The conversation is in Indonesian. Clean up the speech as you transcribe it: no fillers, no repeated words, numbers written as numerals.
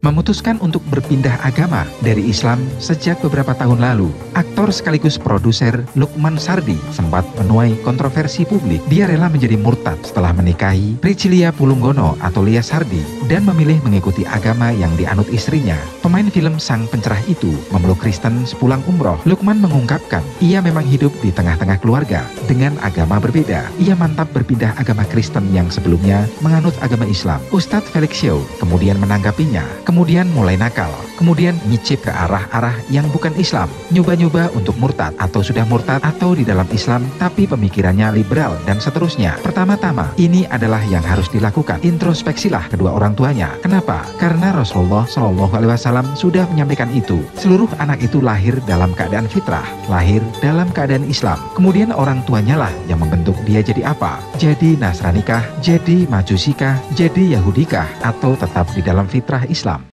Memutuskan untuk berpindah agama dari Islam sejak beberapa tahun lalu, aktor sekaligus produser Lukman Sardi sempat menuai kontroversi publik. Dia rela menjadi murtad setelah menikahi Priscilia Pulunggono atau Lia Sardi dan memilih mengikuti agama yang dianut istrinya. Pemain film sang pencerah itu memeluk Kristen sepulang umroh. Lukman mengungkapkan ia memang hidup di tengah-tengah keluarga dengan agama berbeda. Ia mantap berpindah agama Kristen yang sebelumnya menganut agama Islam. Ustadz Felix Xiao kemudian menanggapinya. Kemudian mulai nakal, kemudian nyicip ke arah-arah yang bukan Islam, nyoba-nyoba untuk murtad atau sudah murtad atau di dalam Islam tapi pemikirannya liberal dan seterusnya. Pertama-tama, ini adalah yang harus dilakukan. Introspeksilah kedua orang tuanya. Kenapa? Karena Rasulullah Shallallahu Alaihi Wasallam sudah menyampaikan itu. Seluruh anak itu lahir dalam keadaan fitrah, lahir dalam keadaan Islam. Kemudian orang tuanya lah yang membentuk dia jadi apa? Jadi Nasranikah, jadi Majusikah, jadi Yahudikah, atau tetap di dalam fitrah Islam.